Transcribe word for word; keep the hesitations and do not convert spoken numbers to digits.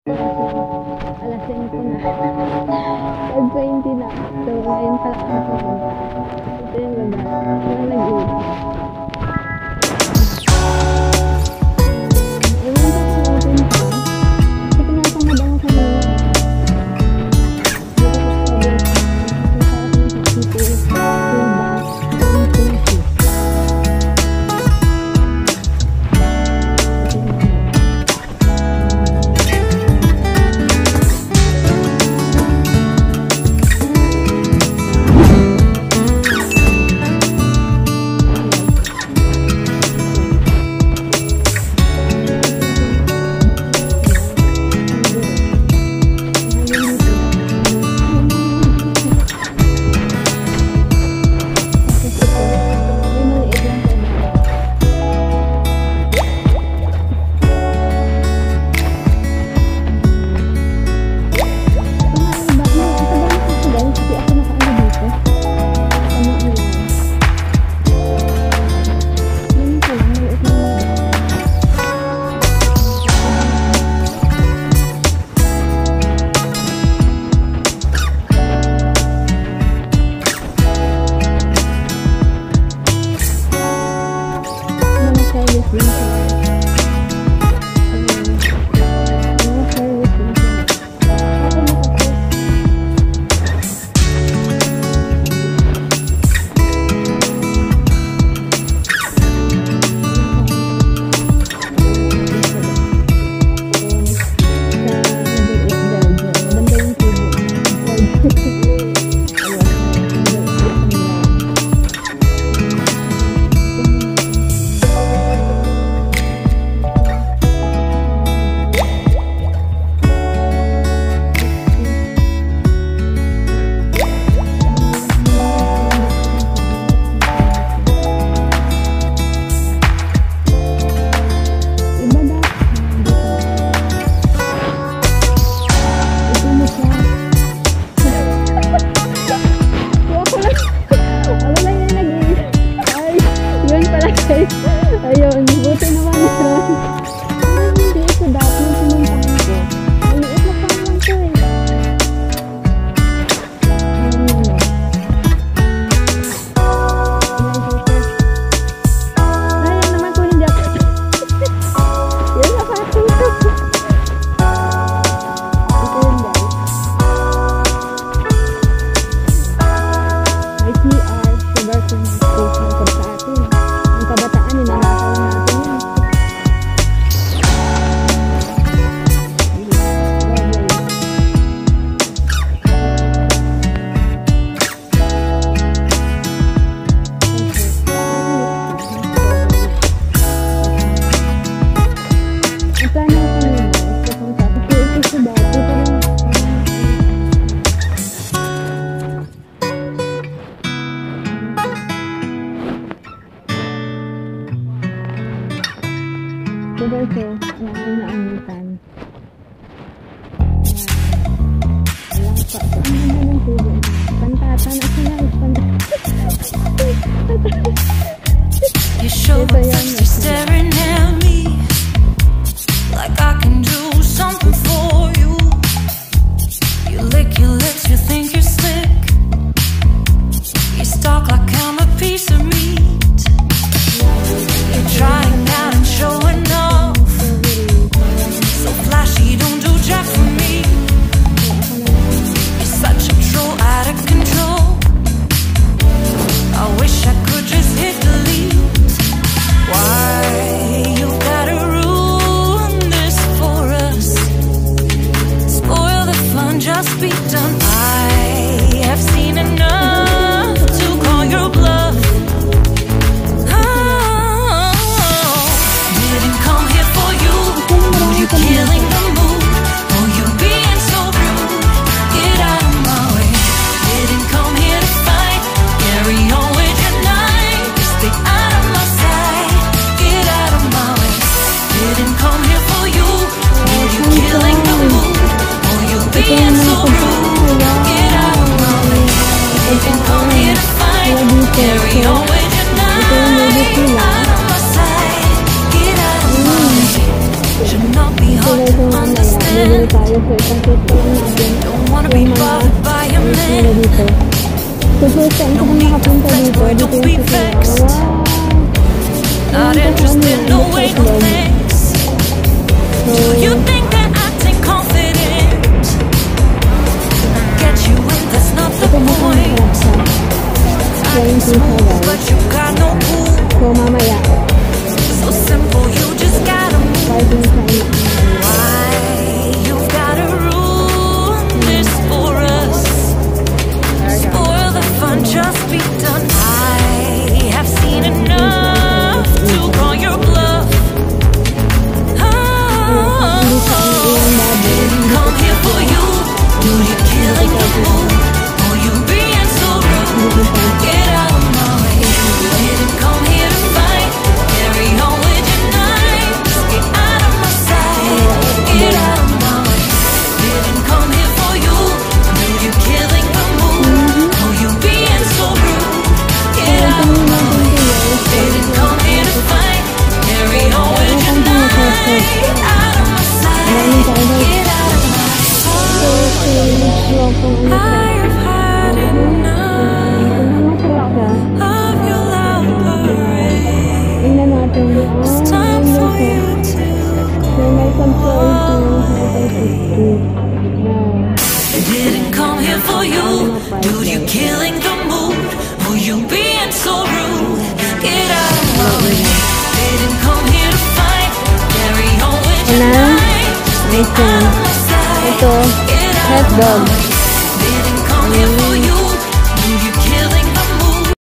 Alas cinco na. five twenty na. So, ngayon pala ako nakapunta. Ito yung lugar. Ito yung nag-iit. Ewan ko kung open pa. Kasi pinapangad ako kanina. Dito sa Strawberry Farm. Kasi sarap ng sakito. Ayun, buti naman yun. Hindi ito dati yung pinuntahan ko. Maliit na pang lang ito eh. Sayang naman kung hindi ako. Yun na pati ito. Ito yun guys. May C R, Strawberry Farm Station ko sa atin. Ang kabataan nila nakakaw natin yun. Ang plano ko kanina is kapunta kasi ito sa dati parang so guys, so, namin na anitan. Ayan. Wala pa. So, ang ganda ng tubo. Pantata na sila. You show up like you're staring at me, like I can do something for you. You lick your lips, you think you're slick. You stalk like I'm a piece of meat. You're trying out and showing off, so flashy, don't do jack for me. You're such a troll, out of control. I wish I could just hit delete. Why tayo sa isang tito natin. Don't wanna Yung be mga bothered by a nila man. dito. So first time ko nang nakapunta dito. Dito yung sa Sila. Wow! Not interested, no way, no thanks. So, Do you think that acting confident get you in? That's not the ito mo kung point. masarap siya. I can smooth, but you got no cool. So mamaya, So simple, you just gotta move. parking sa ina. Why you've gotta ruin this for us? Spoil the fun, just be done. I have seen enough to call your bluff. Oh, didn't come here for you. Do you killing the mood? Or you being so rude? Get out of my way. Didn't come here to fight. Carry on with your night. Just get out of my sight. Get out of my way. Didn't come here for you. Do you killing the mood? Or you being so rude? Get out of my way. Didn't come here to fight. Carry on with your night. Out of my sight. Get out of my sight. I've had enough of your love parade. Tingnan natin. It's time for you to So may control to I didn't come here for you. Dude, you killing the mood. Who you being so rude? Get out of my way. Didn't come here to fight. Carry on with your Ano? night. Just get out of my sight. Ito, Get out hot of my dog. way.